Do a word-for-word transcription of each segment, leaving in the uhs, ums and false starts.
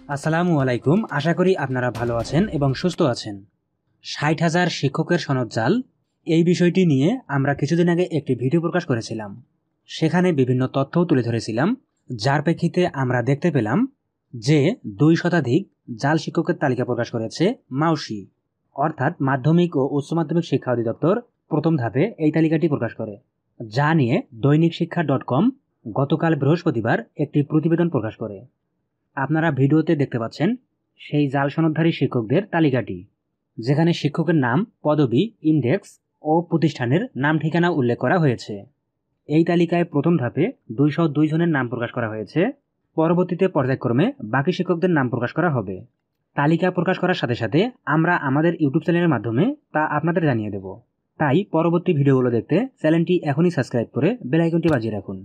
আসসালামু আলাইকুম। আশা করি আপনারা ভালো আছেন এবং সুস্থ আছেন। ষাট হাজার শিক্ষকের সনদ জাল, এই বিষয়টি নিয়ে আমরা কিছুদিন আগে একটি ভিডিও প্রকাশ করেছিলাম। সেখানে বিভিন্ন তথ্যও তুলে ধরেছিলাম, যার প্রেক্ষিতে আমরা দেখতে পেলাম যে দুই শতাধিক জাল শিক্ষকের তালিকা প্রকাশ করেছে মাউসি, অর্থাৎ মাধ্যমিক ও উচ্চ মাধ্যমিক শিক্ষা অধিদপ্তর প্রথম ধাপে এই তালিকাটি প্রকাশ করে, যা নিয়ে দৈনিক শিক্ষা ডট কম গতকাল বৃহস্পতিবার একটি প্রতিবেদন প্রকাশ করে। আপনারা ভিডিওতে দেখতে পাচ্ছেন সেই জাল সনদধারী শিক্ষকদের তালিকাটি, যেখানে শিক্ষকের নাম, পদবি, ইন্ডেক্স ও প্রতিষ্ঠানের নাম ঠিকানা উল্লেখ করা হয়েছে। এই তালিকায় প্রথম ধাপে দুইশো দুই জনের নাম প্রকাশ করা হয়েছে। পরবর্তীতে পর্যায়ক্রমে বাকি শিক্ষকদের নাম প্রকাশ করা হবে। তালিকা প্রকাশ করার সাথে সাথে আমরা আমাদের ইউটিউব চ্যানেলের মাধ্যমে তা আপনাদের জানিয়ে দেব। তাই পরবর্তী ভিডিওগুলো দেখতে চ্যানেলটি এখনই সাবস্ক্রাইব করে বেল আইকনটি বাজিয়ে রাখুন।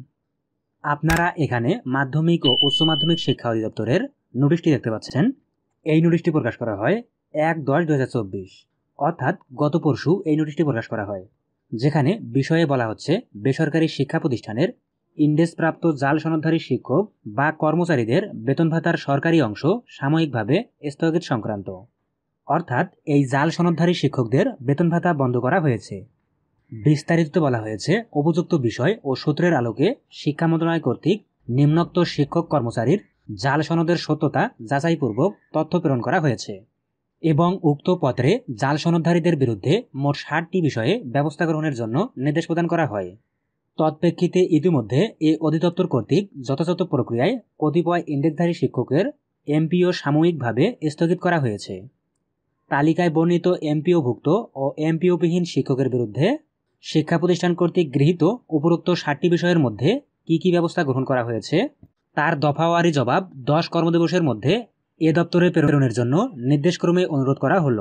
আপনারা এখানে মাধ্যমিক ও উচ্চ মাধ্যমিক শিক্ষা অধিদপ্তরের নোটিশটি দেখতে পাচ্ছেন। এই নোটিশটি প্রকাশ করা হয় এক দশ দু হাজার চব্বিশ, অর্থাৎ গত পরশু এই নোটিশটি প্রকাশ করা হয়, যেখানে বিষয়ে বলা হচ্ছে বেসরকারি শিক্ষা প্রতিষ্ঠানের ইন্ডেক্সপ্রাপ্ত জাল সনদধারী শিক্ষক বা কর্মচারীদের বেতন ভাতার সরকারি অংশ সাময়িকভাবে স্থগিত সংক্রান্ত। অর্থাৎ এই জাল সনদধারী শিক্ষকদের বেতন ভাতা বন্ধ করা হয়েছে। বিস্তারিত বলা হয়েছে, উপযুক্ত বিষয় ও সূত্রের আলোকে শিক্ষা মন্ত্রণালয় কর্তৃক নিম্নোক্ত শিক্ষক কর্মচারীর জাল সনদের সত্যতা যাচাইপূর্বক তথ্য প্রেরণ করা হয়েছে এবং উক্ত পত্রে জাল সনদধারীদের বিরুদ্ধে মোট ষাটটি বিষয়ে ব্যবস্থা গ্রহণের জন্য নির্দেশ প্রদান করা হয়। তৎপ্রেক্ষিতে ইতিমধ্যে এ অধিদপ্তর কর্তৃক যথাযথ প্রক্রিয়ায় কতিপয় ইন্ডেক্সধারী শিক্ষকের এমপিও সাময়িকভাবে স্থগিত করা হয়েছে। তালিকায় বর্ণিত এমপিওভুক্ত ও এমপিওবিহীন শিক্ষকের বিরুদ্ধে শিক্ষা প্রতিষ্ঠান কর্তৃক গৃহীত উপরোক্ত ষাটটি বিষয়ের মধ্যে কি কি ব্যবস্থা গ্রহণ করা হয়েছে তার দফাওয়ারি জবাব দশ কর্মদিবসের মধ্যে এ দপ্তরে প্রেরণের জন্য নির্দেশক্রমে অনুরোধ করা হলো।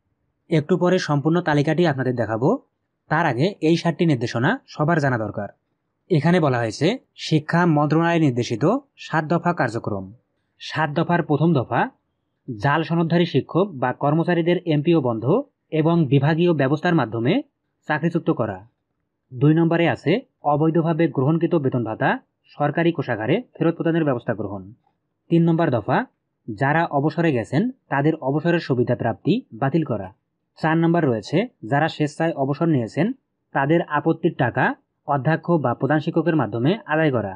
একটু পরে সম্পূর্ণ তালিকাটি আপনাদের দেখাবো। তার আগে এই ষাটটি নির্দেশনা সবার জানা দরকার। এখানে বলা হয়েছে শিক্ষা মন্ত্রণালয় নির্দেশিত সাত দফা কার্যক্রম। সাত দফার প্রথম দফা, জাল সনদধারী শিক্ষক বা কর্মচারীদের এমপিও বন্ধ এবং বিভাগীয় ব্যবস্থার মাধ্যমে চাকরিচ্যুত করা। দুই নম্বরে আছে অবৈধভাবে গ্রহণকৃত বেতন ভাতা সরকারি কোষাগারে ফেরত প্রদানের ব্যবস্থা গ্রহণ। তিন নম্বর দফা, যারা অবসরে গেছেন তাদের অবসরের সুবিধা প্রাপ্তি বাতিল করা। চার নম্বর রয়েছে যারা স্বেচ্ছায় অবসর নিয়েছেন তাদের আপত্তির টাকা অধ্যক্ষ বা প্রধান শিক্ষকের মাধ্যমে আদায় করা।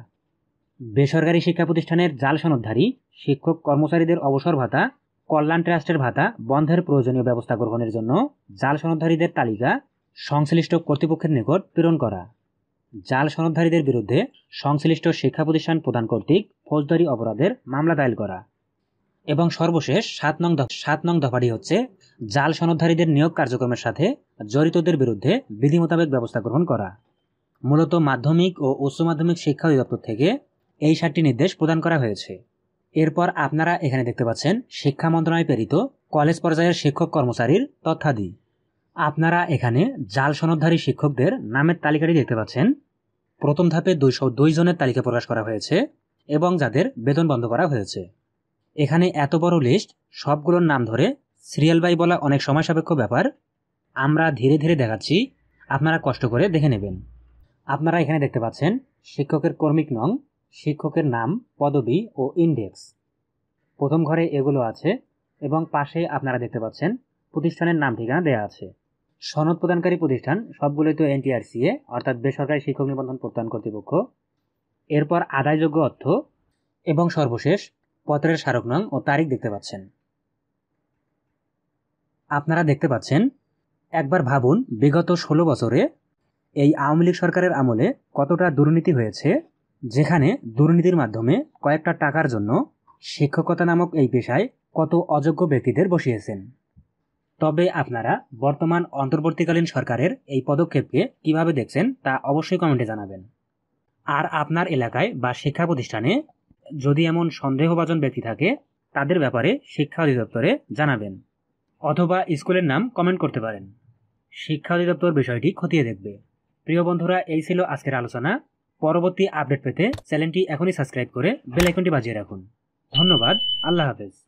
বেসরকারি শিক্ষা প্রতিষ্ঠানের জাল সনদধারী শিক্ষক কর্মচারীদের অবসর ভাতা, কল্যাণ ট্রাস্টের ভাতা বন্ধের প্রয়োজনীয় ব্যবস্থা গ্রহণের জন্য জাল সনদধারীদের তালিকা সংশ্লিষ্ট কর্তৃপক্ষের নিকট প্রেরণ করা। জাল সনদধারীদের বিরুদ্ধে সংশ্লিষ্ট শিক্ষা প্রতিষ্ঠান প্রদান কর্তৃক ফৌজদারি অপরাধের মামলা দায়ের করা। এবং সর্বশেষ সাত নং সাত নং দফাটি হচ্ছে জাল সনদধারীদের নিয়োগ কার্যক্রমের সাথে জড়িতদের বিরুদ্ধে বিধি মোতাবেক ব্যবস্থা গ্রহণ করা। মূলত মাধ্যমিক ও উচ্চ মাধ্যমিক শিক্ষা অধিদপ্তর থেকে এই সাতটি নির্দেশ প্রদান করা হয়েছে। এরপর আপনারা এখানে দেখতে পাচ্ছেন শিক্ষা মন্ত্রণালয় প্রেরিত কলেজ পর্যায়ের শিক্ষক কর্মচারীর তথ্যাদি। আপনারা এখানে জাল সনদধারী শিক্ষকদের নামের তালিকাটি দেখতে পাচ্ছেন। প্রথম ধাপে দুইশো দুই জনের তালিকা প্রকাশ করা হয়েছে এবং যাদের বেতন বন্ধ করা হয়েছে। এখানে এত বড় লিস্ট, সবগুলোর নাম ধরে সিরিয়াল বাই বলা অনেক সময় সাপেক্ষ ব্যাপার। আমরা ধীরে ধীরে দেখাচ্ছি, আপনারা কষ্ট করে দেখে নেবেন। আপনারা এখানে দেখতে পাচ্ছেন শিক্ষকের কর্মিক নং, শিক্ষকের নাম, পদবি ও ইন্ডেক্স। প্রথম ঘরে এগুলো আছে এবং পাশে আপনারা দেখতে পাচ্ছেন প্রতিষ্ঠানের নাম ঠিকানা দেয়া আছে। সনদ প্রদানকারী প্রতিষ্ঠান সবগুলোই তো এনটিআরসিএ, অর্থাৎ বেসরকারি শিক্ষক নিবন্ধন প্রত্যয়ন কর্তৃপক্ষ। এরপর আদায়যোগ্য অর্থ এবং সর্বশেষ পত্রের স্মারক নং ও তারিখ দেখতে পাচ্ছেন। আপনারা দেখতে পাচ্ছেন, একবার ভাবুন বিগত ষোলো বছরে এই আওয়ামী লীগ সরকারের আমলে কতটা দুর্নীতি হয়েছে, যেখানে দুর্নীতির মাধ্যমে কয়েকটা টাকার জন্য শিক্ষকতা নামক এই পেশায় কত অযোগ্য ব্যক্তিদের বসিয়েছেন। তবে আপনারা বর্তমান অন্তর্বর্তীকালীন সরকারের এই পদক্ষেপকে কিভাবে দেখছেন তা অবশ্যই কমেন্টে জানাবেন। আর আপনার এলাকায় বা শিক্ষা প্রতিষ্ঠানে যদি এমন সন্দেহভাজন ব্যক্তি থাকে তাদের ব্যাপারে শিক্ষা অধিদপ্তরে জানাবেন, অথবা স্কুলের নাম কমেন্ট করতে পারেন। শিক্ষা অধিদপ্তর বিষয়টি খতিয়ে দেখবে। প্রিয় বন্ধুরা, এই ছিল আজকের আলোচনা। পরবর্তী আপডেট পেতে চ্যানেলটি এখনই সাবস্ক্রাইব করে বেল আইকনটি বাজিয়ে রাখুন। ধন্যবাদ। আল্লাহ হাফেজ।